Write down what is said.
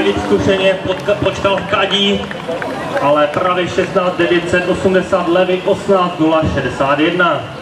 Filip zkušeně počkal v kadí, ale pravý 16 980, levý 18 061.